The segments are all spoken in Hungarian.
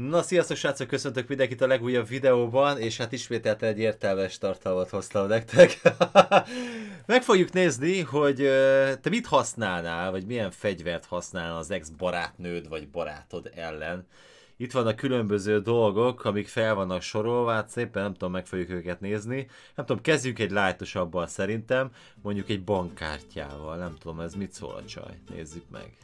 Na, sziasztok srácok, köszöntök mindenkit a legújabb videóban, és hát ismételten egy értelmes tartalmat hoztam nektek. Meg fogjuk nézni, hogy te mit használnál, vagy milyen fegyvert használnál az ex-barátnőd vagy barátod ellen. Itt vannak különböző dolgok, amik fel vannak sorolva, hát szépen nem tudom, meg fogjuk őket nézni. Nem tudom, kezdjünk egy lightosabbal szerintem, mondjuk egy bankkártyával, nem tudom, ez mit szól a csaj, nézzük meg.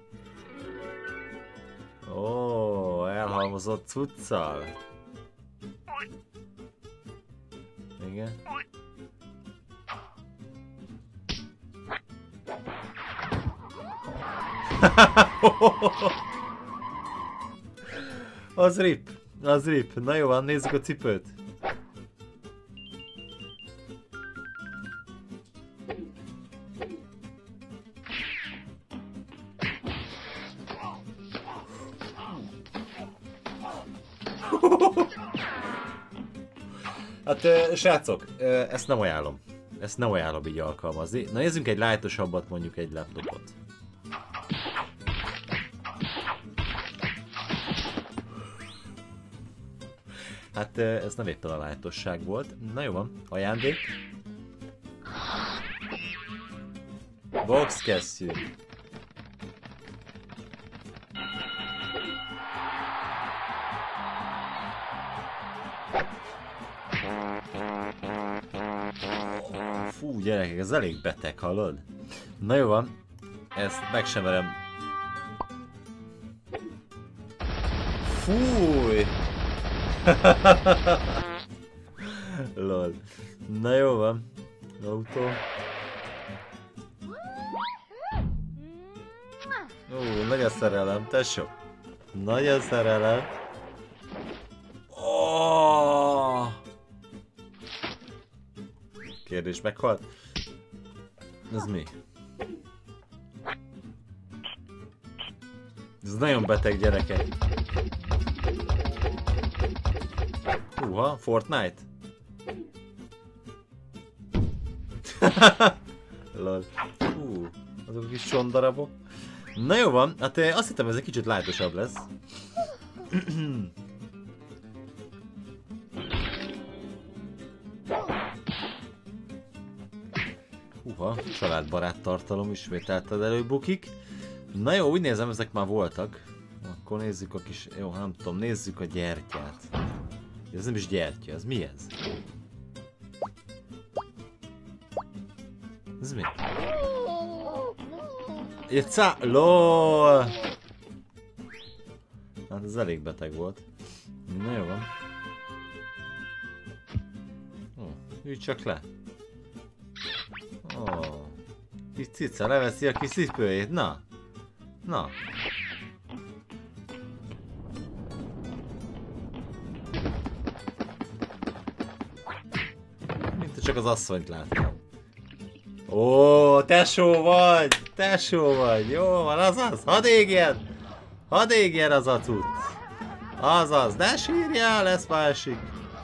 Ó, elhalmozott cuccal. Igen. Az rip, az rip. Na jó van, nézzük a cipőt. Hát srácok, ezt nem ajánlom. Ezt nem ajánlom így alkalmazni. Na nézzünk egy lightosabbat, mondjuk egy laptopot. Hát ez nem éppen a lightosság volt. Na jó van, ajándék. Boxkesztyű. Fú, gyerekek, ez elég beteg, hallod? Na jó van, ezt meg sem merem. Fúj! Lol. Na jó van, autó. Nagy a szerelem, tesó. Nagy a szerelem. Oh! Kérdés meghalt? Ez mi? Ez nagyon beteg, gyerekek. Húha, Fortnite? Lol. Azok a kis csondarabok. Na jó van, hát azt hittem ez egy kicsit lightosabb lesz. Húha, családbarát tartalom ismételted előbukik. Na jó, úgy nézem, ezek már voltak. Akkor nézzük a kis... Jó, nem tudom, nézzük a gyertyát. Ez nem is gyertya, ez mi ez? Ez mi? LOL! Hát ez elég beteg volt. Na jó van. Ülj csak le. Kis cica leveszi a kis cipőjét, na! Na! Mint csak az asszonyt láttam. Ó, tesó vagy! Tesó vagy! Jó van, azaz! Hadd égjen! Hadd égjen az a cucc! Azaz, ne sírjál, lesz másik!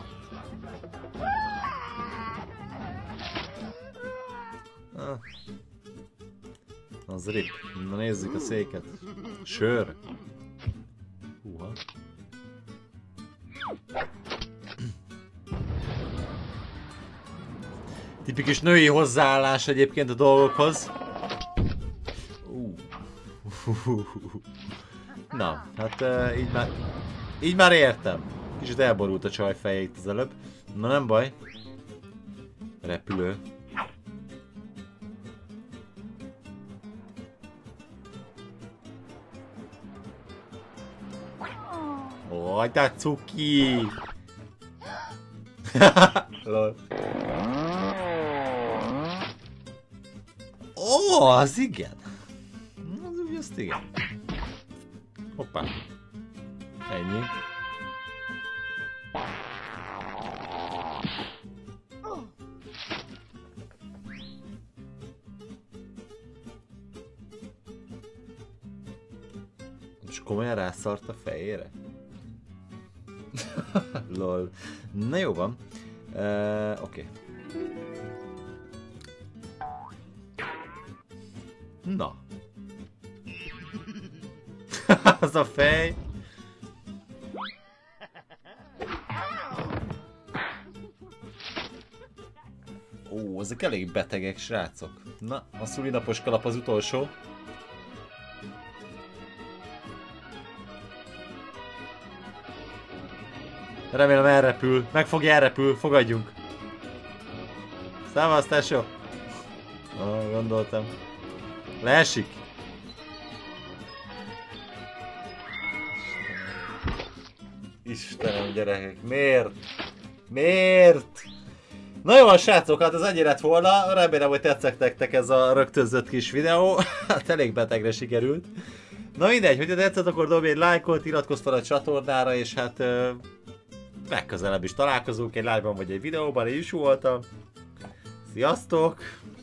Az rip. Na nézzük a széket. Sör. Húha. Tipikus női hozzáállás egyébként a dolgokhoz. Na, hát így már értem. Kicsit elborult a csaj feje itt az előbb. Na nem baj. Repülő. Ó, de cuki! Lol. Ó, az igen! Az úgy, azt igen. Hoppá. Ennyi. És komolyan rászart a fejére? Lol. Na jó van. Oké. Na. Az a fej. Ó, ezek elég betegek, srácok. Na, a szülinapos kalap az utolsó. Remélem elrepül. Meg fogja elrepül. Fogadjunk. Szávasz, tesó. Gondoltam. Leesik. Istenem, gyerekek. Miért? Miért? Na jó, srácok, hát az ennyi lett volna. Remélem, hogy tetszett nektek ez a rögtönzött kis videó. Hát elég betegre sikerült. Na mindegy, hogyha tetszett, akkor dobj egy lájkot, iratkozz fel a csatornára, és hát legközelebb is találkozunk egy live-ban vagy egy videóban. Én is voltam. Sziasztok!